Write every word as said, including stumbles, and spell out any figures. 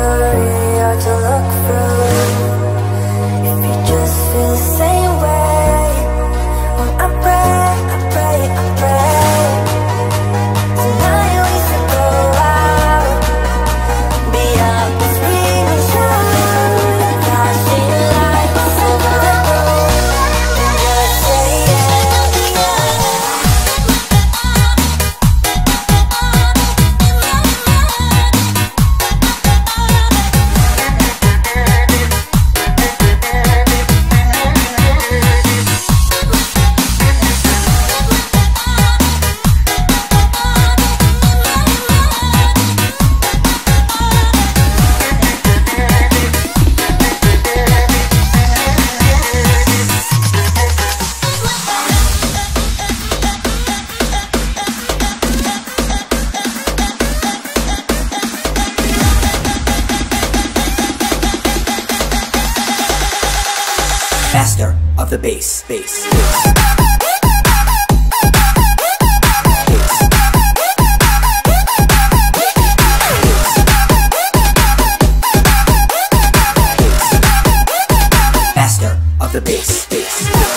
story hard to look through. If you just feel the same way, when I pray, I pray, I pray. Tonight we should go out, be out this evening shine, flashing lights over the room, and just say yeah, yeah. Master of the bass, bass, bass. Master of the bass, bass.